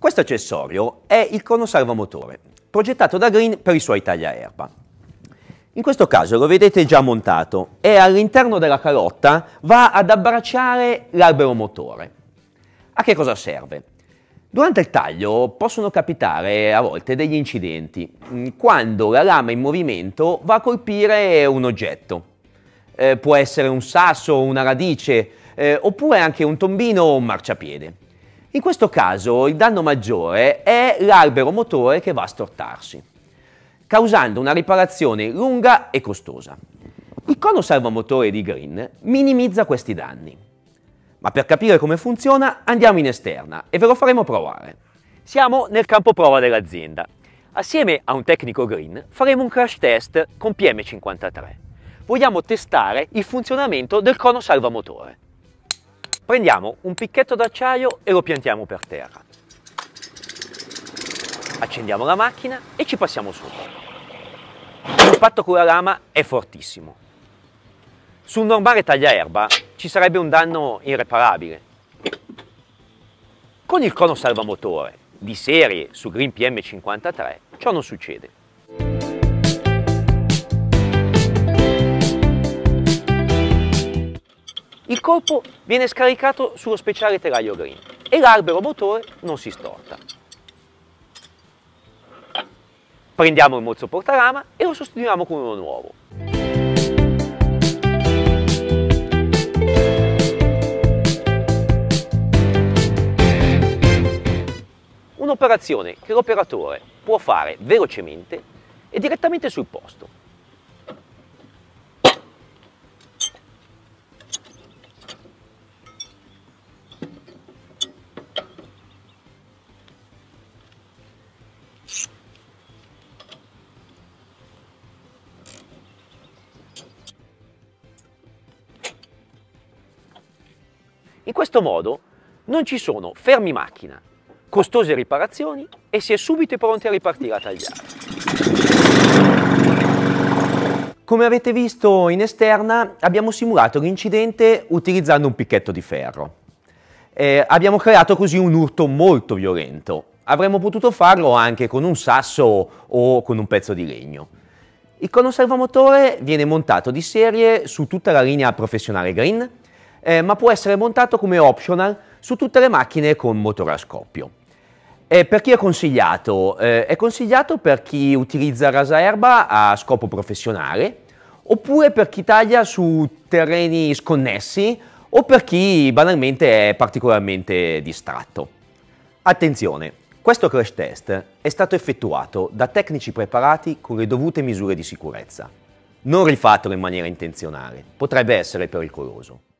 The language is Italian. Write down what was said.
Questo accessorio è il cono salvamotore, progettato da Green per i suoi tagliaerba. In questo caso lo vedete già montato e all'interno della calotta va ad abbracciare l'albero motore. A che cosa serve? Durante il taglio possono capitare a volte degli incidenti, quando la lama in movimento va a colpire un oggetto. Può essere un sasso, una radice, oppure anche un tombino o un marciapiede. In questo caso il danno maggiore è l'albero motore che va a stortarsi, causando una riparazione lunga e costosa. Il cono salvamotore di Green minimizza questi danni. Ma per capire come funziona andiamo in esterna e ve lo faremo provare. Siamo nel campo prova dell'azienda. Assieme a un tecnico Green faremo un crash test con PM53. Vogliamo testare il funzionamento del cono salvamotore. Prendiamo un picchetto d'acciaio e lo piantiamo per terra. Accendiamo la macchina e ci passiamo sopra. L'impatto con la lama è fortissimo. Su un normale tagliaerba ci sarebbe un danno irreparabile. Con il cono salvamotore di serie su Green PM53 ciò non succede. Il colpo viene scaricato sullo speciale telaio Green e l'albero motore non si storta. Prendiamo il mozzo portalama e lo sostituiamo con uno nuovo. Un'operazione che l'operatore può fare velocemente e direttamente sul posto. In questo modo non ci sono fermi macchina, costose riparazioni e si è subito pronti a ripartire a tagliare. Come avete visto in esterna abbiamo simulato l'incidente utilizzando un picchetto di ferro. Abbiamo creato così un urto molto violento. Avremmo potuto farlo anche con un sasso o con un pezzo di legno. Il cono salvamotore viene montato di serie su tutta la linea professionale Green, ma può essere montato come optional su tutte le macchine con motore a scoppio. Per chi è consigliato? È consigliato per chi utilizza rasaerba a scopo professionale, oppure per chi taglia su terreni sconnessi o per chi banalmente è particolarmente distratto. Attenzione, questo crash test è stato effettuato da tecnici preparati con le dovute misure di sicurezza. Non rifatelo in maniera intenzionale, potrebbe essere pericoloso.